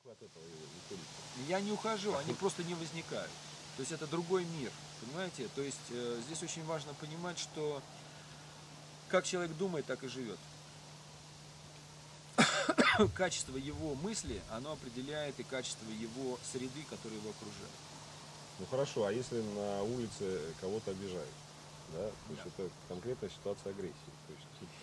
вы от этого уходите? Я не ухожу, они просто не возникают. То есть это другой мир, понимаете? То есть здесь очень важно понимать, что как человек думает, так и живет. Качество его мысли, оно определяет и качество его среды, которая его окружает. Ну хорошо, а если на улице кого-то обижают, да? То есть Да. это конкретная ситуация агрессии. То есть тут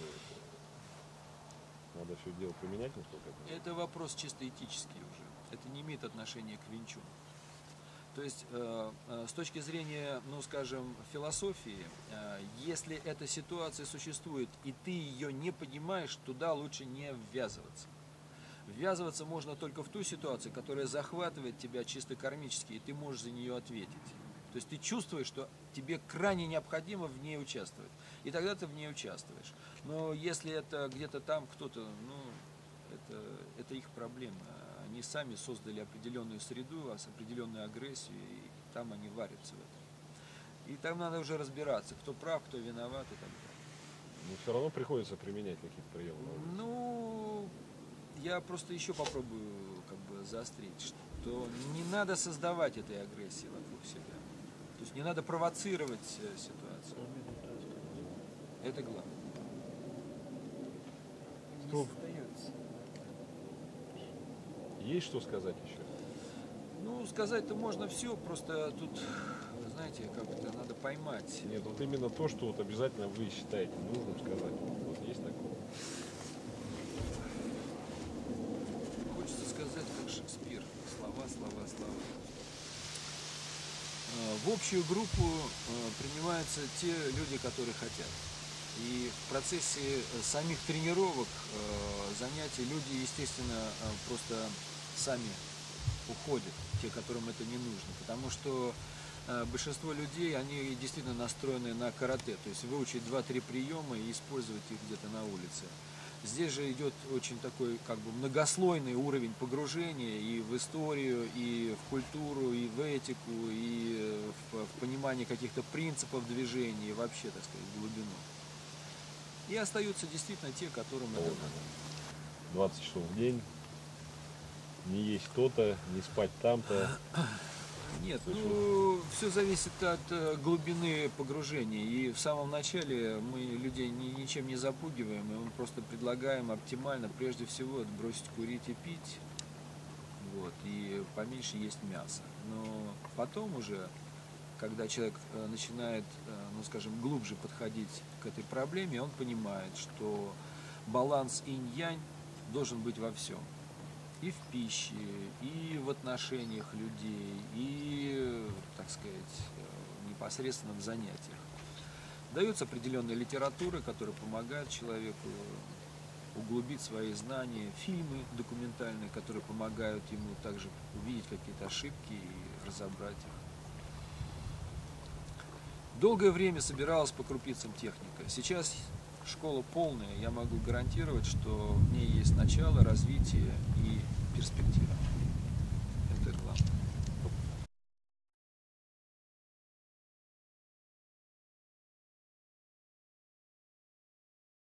надо все дело применять, насколько я понимаю. Это вопрос чисто этический уже. Это не имеет отношения к Винчу. То есть, с точки зрения, ну, скажем, философии, если эта ситуация существует, и ты ее не понимаешь, туда лучше не ввязываться. Ввязываться можно только в ту ситуацию, которая захватывает тебя чисто кармически, и ты можешь за нее ответить. То есть ты чувствуешь, что тебе крайне необходимо в ней участвовать. И тогда ты в ней участвуешь. Но если это где-то там кто-то, ну, это их проблема. Они сами создали определенную среду, определенную агрессию, и там они варятся в этом. И там надо уже разбираться, кто прав, кто виноват и так далее. Но все равно приходится применять какие-то приемы на улице. Ну, я просто еще попробую как бы заострить, что не надо создавать этой агрессии вокруг себя. То есть не надо провоцировать ситуацию. Это главное. Стоп. Есть что сказать еще? Ну, сказать-то можно все, просто тут, вы знаете, как-то надо поймать. Нет, вот именно то, что вот обязательно вы считаете нужным сказать. Вот есть такое? Хочется сказать, как Шекспир. Слова, слова, слова. В общую группу принимаются те люди, которые хотят. И в процессе самих тренировок, занятий, люди, естественно, просто сами уходят, те, которым это не нужно. Потому что большинство людей, они действительно настроены на карате. То есть выучить 2-3 приема и использовать их где-то на улице. Здесь же идет очень такой как бы многослойный уровень погружения и в историю, и в культуру, и в этику, и в понимание каких-то принципов движения, и вообще, так сказать, в глубину. И остаются действительно те, которым это надо. 20 часов в день, не есть то-то, не спать там-то. Нет, ну, все зависит от глубины погружения. И в самом начале мы людей ничем не запугиваем, и мы просто предлагаем оптимально, прежде всего, бросить курить и пить, вот, и поменьше есть мясо. Но потом уже, когда человек начинает, ну, скажем, глубже подходить к этой проблеме, он понимает, что баланс инь-янь должен быть во всем. И в пище, и в отношениях людей, и, так сказать, непосредственно в занятиях. Дается определенная литература, которая помогает человеку углубить свои знания, фильмы документальные, которые помогают ему также увидеть какие-то ошибки и разобрать их. Долгое время собиралась по крупицам техника. Сейчас школа полная, я могу гарантировать, что в ней есть начало, развитие